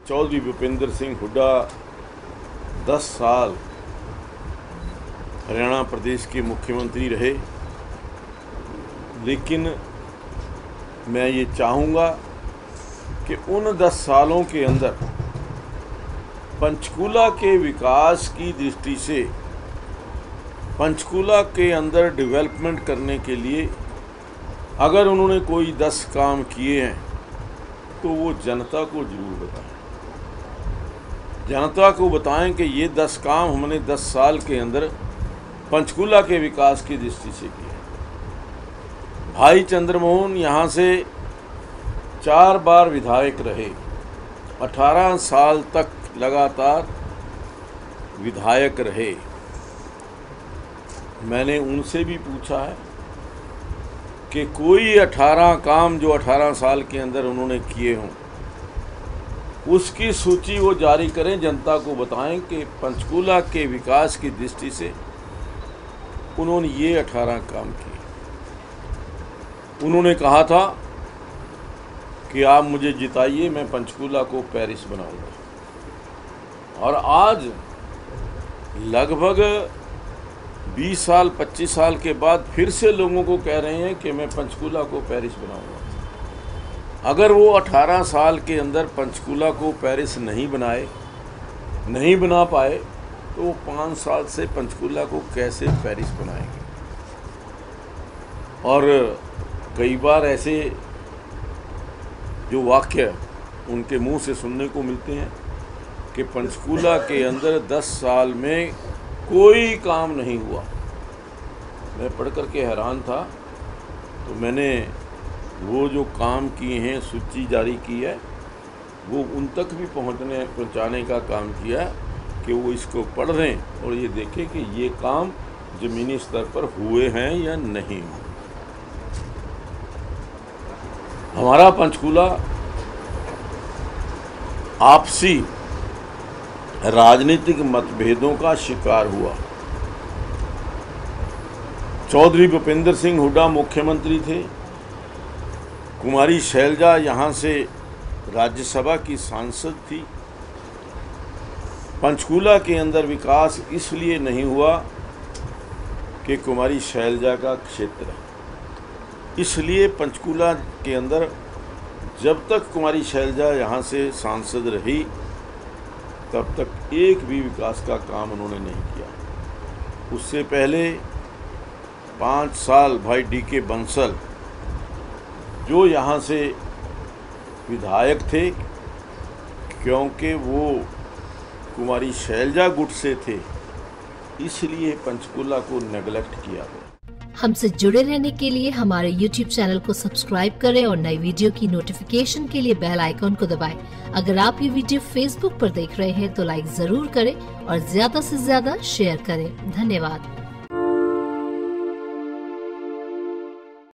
चौधरी भूपेंद्र सिंह हुड्डा 10 साल हरियाणा प्रदेश के मुख्यमंत्री रहे, लेकिन मैं ये चाहूँगा कि उन 10 सालों के अंदर पंचकूला के विकास की दृष्टि से पंचकूला के अंदर डेवलपमेंट करने के लिए अगर उन्होंने कोई 10 काम किए हैं तो वो जनता को जरूर बताएं। जनता को बताएं कि ये 10 काम हमने 10 साल के अंदर पंचकूला के विकास की दृष्टि से किए। भाई चंद्रमोहन यहाँ से 4 बार विधायक रहे, 18 साल तक लगातार विधायक रहे। मैंने उनसे भी पूछा है कि कोई 18 काम जो 18 साल के अंदर उन्होंने किए हों उसकी सूची वो जारी करें, जनता को बताएं कि पंचकूला के विकास की दृष्टि से उन्होंने ये 18 काम किए। उन्होंने कहा था कि आप मुझे जिताइए, मैं पंचकूला को पेरिस बनाऊंगा। और आज लगभग 20 साल 25 साल के बाद फिर से लोगों को कह रहे हैं कि मैं पंचकूला को पेरिस बनाऊंगा। अगर वो 18 साल के अंदर पंचकूला को पेरिस नहीं बना पाए तो वो 5 साल से पंचकूला को कैसे पेरिस बनाएंगे। और कई बार ऐसे जो वाक्य उनके मुंह से सुनने को मिलते हैं कि पंचकूला के अंदर 10 साल में कोई काम नहीं हुआ। मैं पढ़ कर के हैरान था, तो मैंने वो जो काम किए हैं सूची जारी की है, वो उन तक भी पहुंचाने का काम किया कि वो इसको पढ़ लें और ये देखें कि ये काम ज़मीनी स्तर पर हुए हैं या नहीं। हमारा पंचकूला आपसी राजनीतिक मतभेदों का शिकार हुआ। चौधरी भूपेंद्र सिंह हुड्डा मुख्यमंत्री थे, कुमारी शैलजा यहाँ से राज्यसभा की सांसद थी। पंचकूला के अंदर विकास इसलिए नहीं हुआ कि कुमारी शैलजा का क्षेत्र है, इसलिए पंचकूला के अंदर जब तक कुमारी शैलजा यहाँ से सांसद रही तब तक एक भी विकास का काम उन्होंने नहीं किया। उससे पहले 5 साल भाई डी.के. बंसल जो यहाँ से विधायक थे, क्योंकि वो कुमारी शैलजा गुट से थे, इसलिए पंचकूला को नेगलेक्ट किया गया। हमसे जुड़े रहने के लिए हमारे YouTube चैनल को सब्सक्राइब करें और नई वीडियो की नोटिफिकेशन के लिए बेल आइकॉन को दबाएं। अगर आप ये वीडियो Facebook पर देख रहे हैं तो लाइक जरूर करें और ज्यादा से ज्यादा शेयर करें। धन्यवाद।